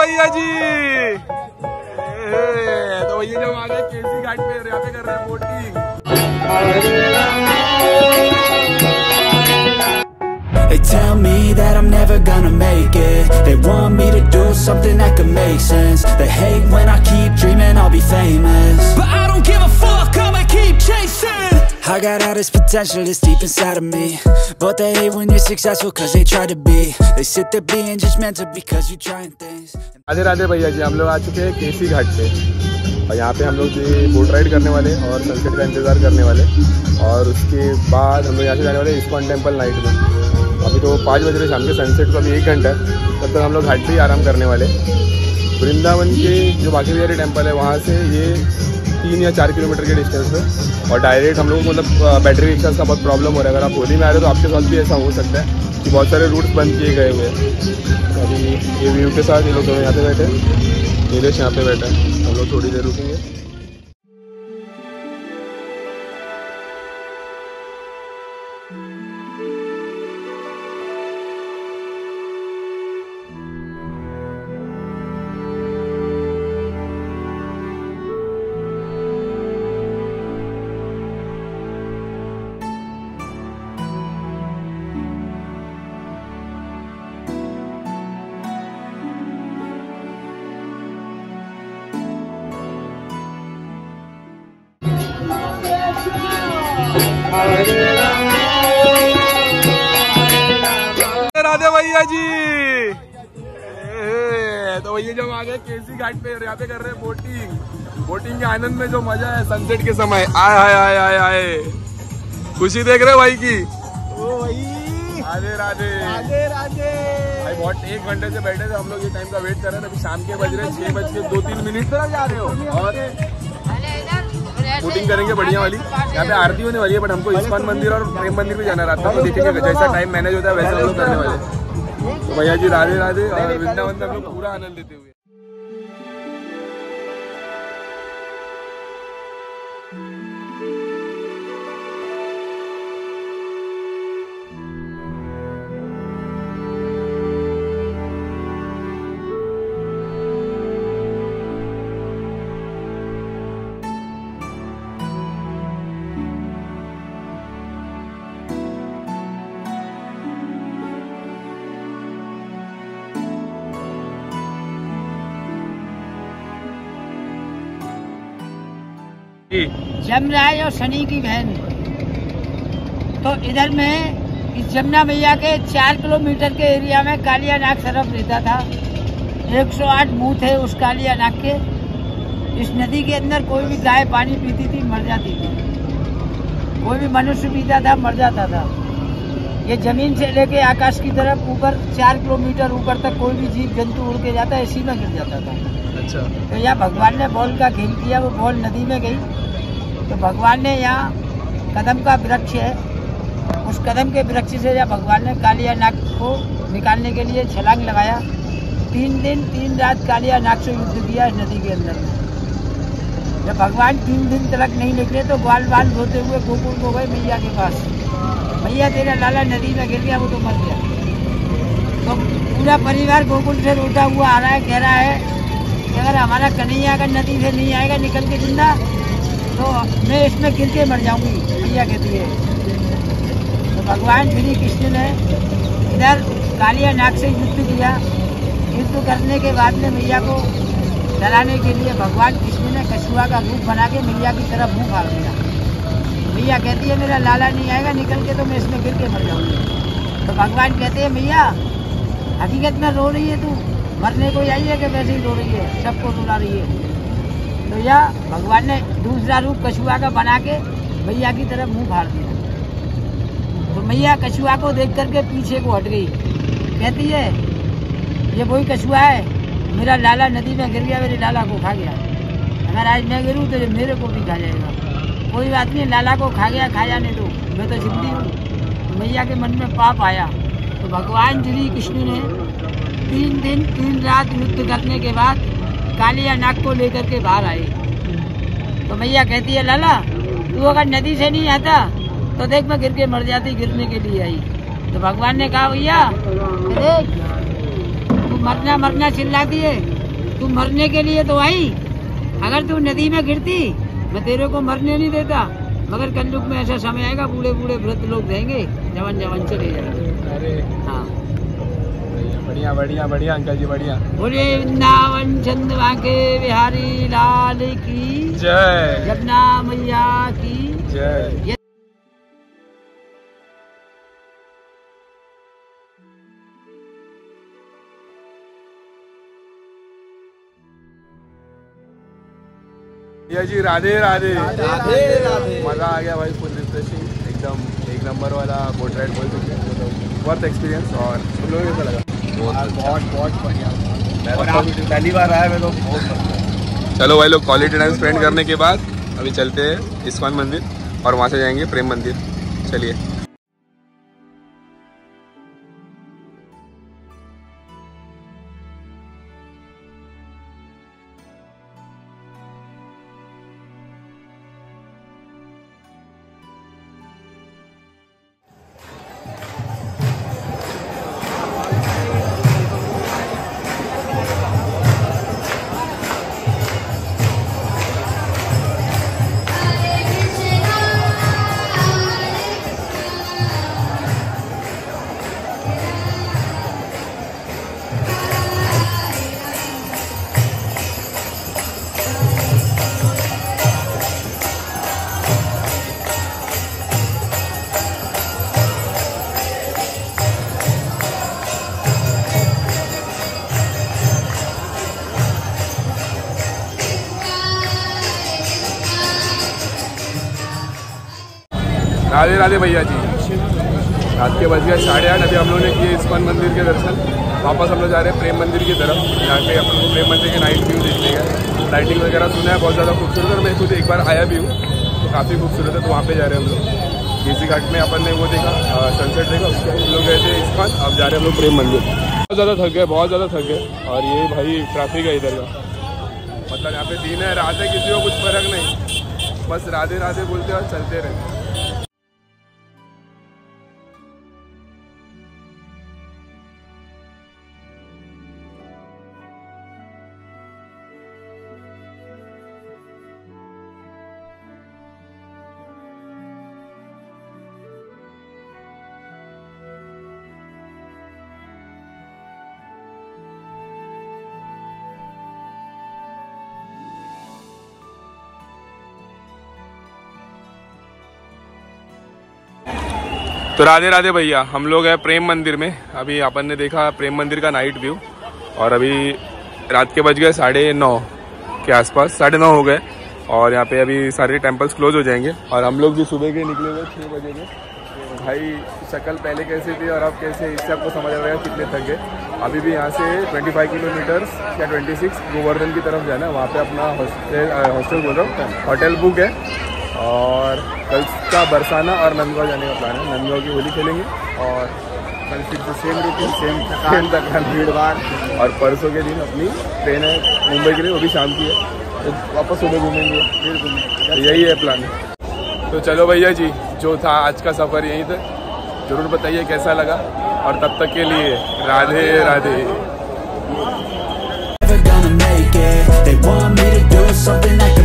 भैया जी। तो भैया जब आ गए केसी घाट पे, यहाँ पे कर रहे हैं boating. They tell me that I'm never gonna make it. They want me to do something that could make sense. They hate when I keep dreaming I'll be famous, but I don't give a fuck, I'ma keep chasing. I got all this potential that's deep inside of me, but they hate when you're successful cause they try to be. They sit there being judgmental because you're trying things. Radhe Radhe भैया जी, हम लोग आ चुके हैं केसी घाट पे और यहाँ पे हम लोग बोट राइड करने वाले और सनसेट का इंतज़ार करने वाले, और उसके बाद हम लोग यहाँ से जाने वाले इस्कॉन टेम्पल नाइट में। अभी तो 5 बज रहे शाम के, सनसेट को अभी 1 घंटा है, तब तक हम लोग घाट पे ही आराम करने वाले। वृंदावन के जो बाकी बिहारी टेम्पल है वहाँ से ये 3 या 4 किलोमीटर के डिस्टेंस पे, और डायरेक्ट हम लोग को मतलब बैटरी रिक्शा का बहुत प्रॉब्लम हो रहा है। अगर आप होली में आ रहे हो तो आपके साथ भी ऐसा हो सकता है कि बहुत सारे रूट्स बंद किए गए हुए हैं। अभी ये व्यू के साथ ये लोग दोनों यहाँ पे बैठे, नीलेश यहाँ पे बैठा है, हम लोग थोड़ी देर रुकेंगे। राधे भैया जी। तो भैया जब आ गए केसी घाट पे, यहाँ पे कर रहे हैं बोटिंग। बोटिंग के आनंद में जो मजा है सनसेट के समय, आए आए आए आए आए, खुशी देख रहे भाई की। ओ भाई राधे राधे राधे राधे भाई, बहुत 1 घंटे से बैठे थे हम लोग, ये टाइम का वेट कर रहे थे। अभी शाम के बज रहे 6:02-3 तरफ जा रहे हो और बोटिंग करेंगे बढ़िया वाली। यहाँ पे आरती होने वाली है, बट हमको इस्कॉन मंदिर और प्रेम मंदिर भी जाना रहता है, तो देखेंगे जैसा टाइम मैनेज होता है वैसे हम लोग करने वाले। तो भैया जी राधे राधे, और वृंदावन में हम लोग पूरा आनंद लेते हुए। यमराज और शनि की बहन। तो इधर में इस जमुना मैया के 4 किलोमीटर के एरिया में कालिया नाग सरफ रहता था। 108 मुंह थे उस कालिया नाग के। इस नदी के अंदर कोई भी गाय पानी पीती थी मर जाती थी, कोई भी मनुष्य पीता था मर जाता था। ये जमीन से लेके आकाश की तरफ ऊपर 4 किलोमीटर ऊपर तक कोई भी जीव जंतु उड़ के जाता है, इसी में गिर जाता था। अच्छा। तो यहाँ भगवान ने बॉल का खेल किया, वो बॉल नदी में गई, तो भगवान ने यहाँ कदम का वृक्ष है, उस कदम के वृक्ष से जब भगवान ने कालिया नाग को निकालने के लिए छलांग लगाया। 3 दिन 3 रात कालिया नाग से युद्ध किया इस नदी के अंदर में। जब भगवान 3 दिन तक नहीं निकले तो ग्वाल बाल धोते हुए गोकुल को गए मैया के पास। मैया तेरा लाला नदी में गिर गया, वो तो मर गया। तो पूरा परिवार गोकुल से रोता हुआ आ रहा है, कह रहा है कि अगर हमारा कन्हैया अगर नदी से नहीं आएगा निकल के जिंदा तो मैं इसमें गिर के मर जाऊंगी, मैया कहती है। तो भगवान श्री कृष्ण ने इधर कालिया नाग से युद्ध किया। युद्ध करने के बाद में मैया को डराने के लिए भगवान कृष्ण ने कछुआ का रूप बना के मैया की तरफ मुंह फाड़ दिया। मैया कहती है मेरा लाला नहीं आएगा निकल के तो मैं इसमें गिर के मर जाऊंगी। तो भगवान कहते हैं मैया हकीकत में रो रही है तू, मरने को आई है कि वैसे ही रो रही है, सबको रुला रही है। तो यह भगवान ने दूसरा रूप कछुआ का बना के मैया की तरफ मुंह फाड़ दिया। तो मैया कछुआ को देख करके पीछे को हट गई, कहती है ये वही कछुआ है, मेरा लाला नदी में गिर गया, मेरे लाला को खा गया। अगर आज मैं गिरूँ तो मेरे को भी खा जाएगा। कोई बात नहीं, लाला को खा गया, खा जाने दो, मैं तो जिंदी हूँ। मैया के मन में पाप आया तो भगवान श्री कृष्ण ने 3 दिन 3 रात युद्ध करने के बाद कालिया नाग को लेकर के बाहर आए। तो मैया कहती है लाला तू अगर नदी से नहीं आता तो देख मैं गिर के मर जाती, गिरने के लिए आई। तो भगवान ने कहा भैया देख तू मरना मरना चिल्लाती है, तू मरने के लिए तो आई। अगर तू नदी में गिरती मैं तेरे को मरने नहीं देता, मगर कलयुग में ऐसा समय आएगा बूढ़े बूढ़े वृद्ध लोग रहेंगे, जवान जवान चले जाएंगे। अरे हाँ बढ़िया बढ़िया बढ़िया अंकल जी बढ़िया। बोले वृंदावन चंद बांके बिहारी लाल की जय, यमुना मैया की जय। भैया जी राधे राधे। राधे राधे। मजा आ गया भाई, फुल रिफ्रेशिंग, एकदम एक नंबर वाला बोट राइड बोल सकते हैं। Worth experience. और तुम लोगों को कैसा लगा? बहुत बढ़िया। और आप पहली बार आए मैं तो बहुत बढ़िया। चलो भाई लोग, क्वालिटी टाइम स्पेंड करने के बाद अभी चलते हैं इस्कॉन मंदिर और वहाँ से जाएंगे प्रेम मंदिर। चलिए। राधे राधे भैया जी। रात के बज गए 8:30। अभी हम लोगों ने किए इस्कॉन मंदिर के दर्शन। वापस हम लोग जा रहे हैं प्रेम मंदिर की तरफ, जहाँ पे अपन को प्रेम मंदिर के नाइट व्यू देखने गए। लाइटिंग वगैरह सुना है बहुत ज़्यादा खूबसूरत, और मैं खुद एक बार आया भी हूँ तो काफ़ी खूबसूरत है। तो वहाँ पे जा रहे हैं हम लोग। केसी घाट में अपन ने वो देखा, सनसेट देखा, उसके बाद हम लोग गए थे इस्कॉन। अब जा रहे हैं हम लोग प्रेम मंदिर। बहुत ज़्यादा थक गए, बहुत ज़्यादा थक गए। और ये भाई ट्रैफिक है इधर का, मतलब यहाँ पे दिन है रात है किसी को कुछ फर्क नहीं, बस राधे राधे बोलते और चलते रहते। तो राधे राधे भैया, हम लोग हैं प्रेम मंदिर में। अभी अपन ने देखा प्रेम मंदिर का नाइट व्यू, और अभी रात के बज गए 9:30 के आसपास, 9:30 हो गए। और यहाँ पे अभी सारे टेम्पल्स क्लोज हो जाएंगे। और हम लोग भी सुबह के निकले हुए 6 बजे के। भाई शक्ल पहले कैसी थी और अब कैसे, इससे आपको समझ आ रहा है कितने थक गए। अभी भी यहाँ से 25 किलोमीटर या 26 गोवर्धन की तरफ जाना है। वहाँ पे अपना हॉस्टल बोल रहा हूँ, होटल बुक है। और कल का बरसाना और नंदगांव जाने का प्लान है। नंदगांव की होली खेलेंगे और कल फिर से सेम रूटीन, सेम थकान भीड़ भाड़। और परसों के दिन अपनी ट्रेन है मुंबई के लिए, वो भी शाम की है। तो वापस सुबह घूमेंगे, फिर घूमेंगे, यही है प्लान। तो चलो भैया जी, जो था आज का सफ़र यहीं तक। ज़रूर बताइए कैसा लगा, और तब तक के लिए Radhe Radhe. Never gonna make it. They want me to do something that